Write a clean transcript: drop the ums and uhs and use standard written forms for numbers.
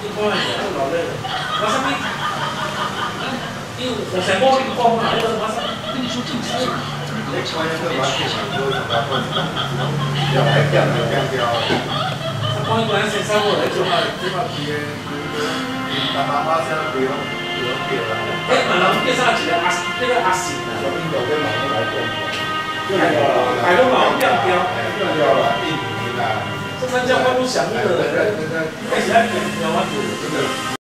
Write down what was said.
你看下老累了，我啥物？你有学生某你讲嘛？你我啥？跟你说正事。你看那个马戏场都大部分要来变来变掉。他讲一先生我来做嘛，做嘛皮个，大妈妈先不用叫啦。哎，问人叫啥一个阿，那个阿信啊？小兵就跟老公来讲。海龙老变掉，变掉了，印尼啦。这参加欢乐享乐的，开始在变掉啊！真的。